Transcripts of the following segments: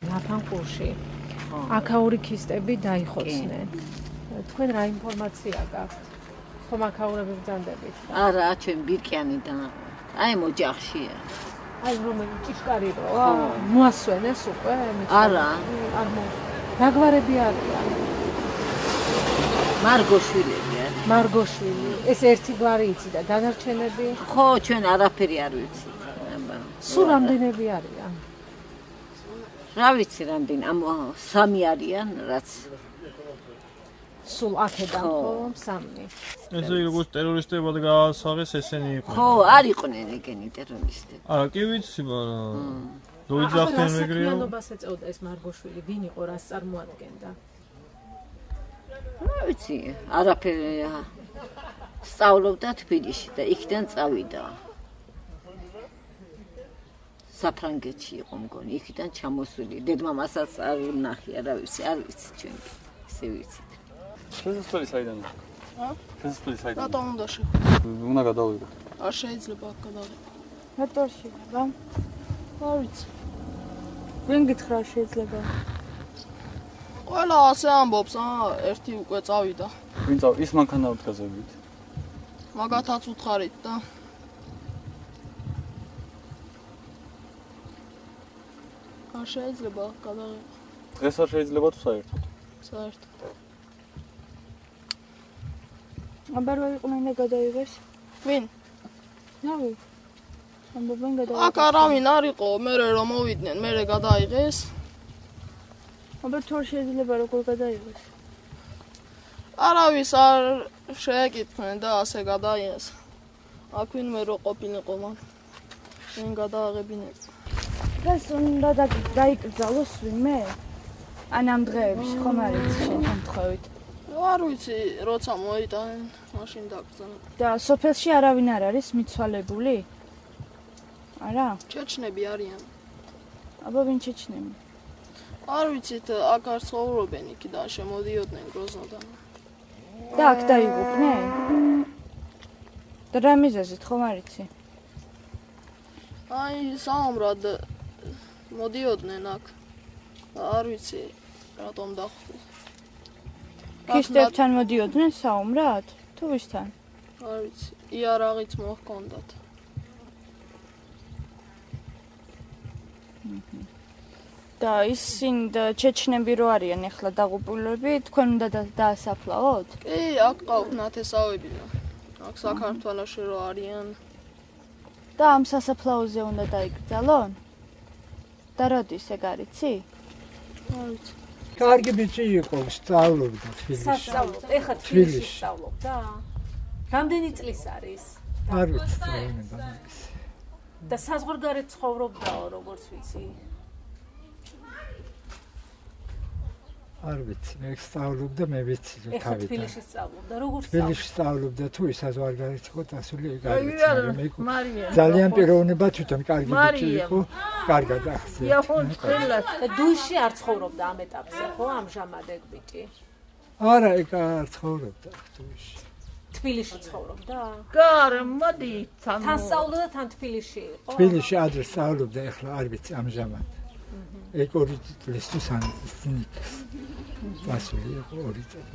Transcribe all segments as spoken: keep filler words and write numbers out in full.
ლაფანყურში. აქაური ქისტები დაიხოცნენ. თქვენ რა ინფორმაცია გაქვთ? ხომ აქაურები ბრძანდებით? არა, ჩვენ ბირკიანიდან. აი მოჯახშია. აი რომელი ჭიშკარი როა? მოასვენეს უკვე? არა. არ მო. რა გვარები არიან? მარგოშვილებია. მარგოშვილი. ეს ერთი გვარი იცი და დანარჩენები? ხო, ჩვენ არაფერი არ ვიცი. სულ რამდენები არიან? რა ვიცი რამდენი? ამ სამი არიან, რაც სულ აქედან ხო, სამი. ესე იგი როგორც ტერორისტებად გაასაღეს ესენი იყვნენ. ხო, არ იყვნენ ეგენი ტერორისტები. არა, კი ვიცი, მაგრამ მოიძახდნენ მეგრეო. საქმიანობას ეწეოდა ეს მარგოშვილი, ვინ იყო, რას წარმოადგენდა? რა ვიცი, არაფერი სწავლობდა თბილისში და იქიდან წავიდა. საფრანგეთში იყო მგონი, იქიდან ჩამოსული. დედმამასაც არ ვნახია, რა ვიცი, არ ვიცი ჩვენ. ისე ვიცით. შესასვლელი საიდანაა? ა? შესასვლელი საიდანაა? რატომ უნდა შევიდეთ? უნდა გადავიდეთ. არ შეიძლება აქ გადავიდეთ. რატო არ შეიძლება? არ ვიცი. ვინ გითხრა შეიძლება? ყველა ასე ამბობს, აა, ერთი უკვე წავიდა. ვინ წავ? ის მანქანაა გაზევით. მაგათაც უთხარით და არ შეიძლება გადავიდეთ. დღეს არ შეიძლება თუ საერთოდ? საერთოდ. აბა რა იყვნენ და გადაიღეს? ვინ? ნავი. ამბობენ გადაიღეს. აქ არავინ არ იყო, მე რომ მოვიდნენ, მე გადაიღეს. აბა თუ არ შეიძლება როგორ გადაიღეს? არავის არ შეეკითხნენ და ასე გადაიღეს. აქ ვინმე რო ყოფილიყო მან. ვინ გადააღებინეს? დღეს უნდა დაიკრძალოს ვინმე? ან ამ დღეებში ხომ არ იცი შენ ამთხოვით? არ ვიცი, როცა მოიტანენ, მაშინ დაგზავნა. და სოფელში არავინ არ არის მიცვალებული? არა? ჩეჩნები არიან. აბა ვინ ჩეჩნები? არ ვიცით, აქ არ ცხოვრობენ, იქიდან შემოდიოდნენ გროზნოდან. და აქ დაიღუპნენ? და რა მიზეზით ხომ არ იცი? აი, საომრად მოდიოდნენ აქ. არ ვიცი, რატომ დახვდნენ. ქისტებთან მოდიოდნენ საომრად? თუ ვისთან? არ ვიცი, იარაღიც მოჰქონდათ. და ისინი ჩეჩნები რო არიან ახლა დაღუპულები, თქვენ უნდა დაასაფლავოთ? კი, აქ ყავთ ნათესავები. აქ საქართველოში რო არიან. და ამ სასაფლაოზე უნდა დაიკრძალონ? და როდის ეგ არ იცი? არ ვიცი. კარგი ბიჭი იყო, სწავლობდა თბილისში. სასწავლო, ეხლა თბილისში სწავლობდა? რამდენი წლის არის? არ ვიცი, სწავლებდა მაგის. და საზღვარგარეთ ცხოვრობდაო, როგორც ვიცი. არ ვიცი, მე სწავლობდა, მე ვიცი რომ ეხლა თავიდან. თბილისში სწავლობდა, როგორ სწავლობდა? თბილისში სწავლობდა თუ ის საზღვარგარეთ იყო დასული ეგ არ ვიცი, არა, მაგრამ იყო მარია. ძალიან პიროვნება თვითონ კარგი ბიჭი მარია. იყო, კარგად ახსენე. იახონ ხელა და დუშში არ ცხოვრობდა ამ ეტაპზე, ხო, ამჟამად ეგ ბიჭი? არა, ეგ არ ცხოვრობდა თბილისში. თბილისში ცხოვრობდა? გარე, მოდი თან. თან სწავლობდა თან თბილისში იყო? თბილისში ადრე სწავლობდა, ეხლა არ ვიცი ამჟამად. ეგ ორი წლის თუ სამი წლის იქს. დასული იყო ორი წელი.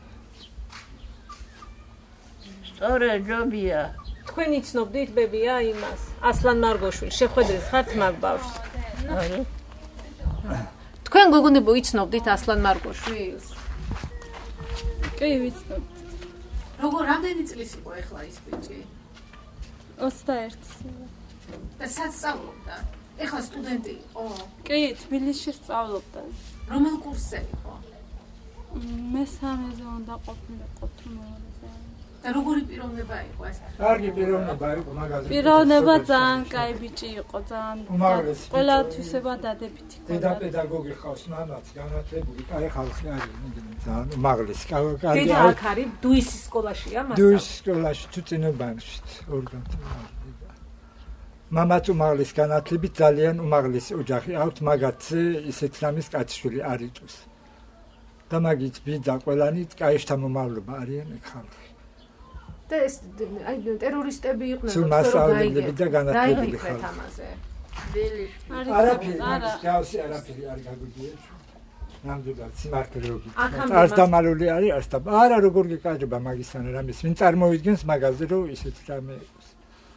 სწორე ჯობია. თქვენ იცნობდით ბებია იმას? ასლან მარგოშვილს, შეხვედრით ხართ მაგ ბავშვს? არა. თქვენ გოგონებო იცნობდით ასლან მარგოშვილს? კი, ვიცნობ. როგორ რამდენი წლის იყო ეხლა ის ბიჭი? ოცდაერთი. და სად სწავლობდა? ეხლა სტუდენტი იყო? კი, თბილისში სწავლობდა. რომელ კურსზე იყო? მესამეზე უნდა ყოფილიყო თუ მეორეზე. და როგორი პიროვნება იყო ეს? კარგი პიროვნება იყო მაგაზე. პიროვნება ძალიან კაი ბიჭი იყო, ძალიან უმაღლესი. ყველათვისება დადებითი იყო. დედა პედაგოგი ყავს, მამაც განათლებული, კაი ხალხი არის, ძალიან უმაღლესი. კარგი. დედა აქ არის, დუისის სკოლაშია მასწავლებელი. დუისის სკოლაში თუ წინებანში ორგანო. მამაც უმაღლეს განათლებით ძალიან უმაღლესი ოჯახი აქვს, მაგაც ისეთ რამის კაცშვილი არ იწვს. და მაგით ბიძა ყველანი კაი შთამომავლობა არიან ეგ ხალხი. და ეს აი ტერორისტები იყვნენ, სულ მასწავლებლები და განათლებული ხალხი. არაფერი, გასი არაფერი არ გაგვიგია. ნამდვილად სიმართლე რო აქ გითხრათ. ამბობ- არც დამალული არის, არც და არა როგორ გეკარება მაგისთან რამის. ვინ წარმოიდგენს მაგაზე რომ ისეთ რამე იყოს.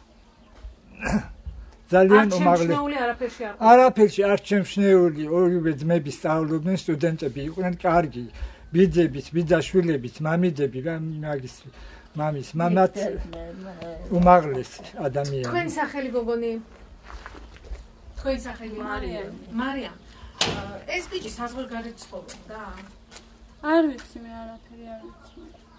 ძალიან უმაღლესი არჩემშნეული არაფერში არ არაფერში არ ჩემშნეული ორივე ძმები სწავლობდნენ, სტუდენტები იყვნენ კარგი, ბიძებით, ბიძაშვილებით, მამიდები, რა მაგის მამის მამაც უმაღლესი ადამიანი. თქვენი სახელი გოგონი? თქვენი სახელი მარია. მარია. ეს ბიჭი საზღვარგარეთ ცხოვრობდა? არ ვიცი მე არაფერი არ ვიცი.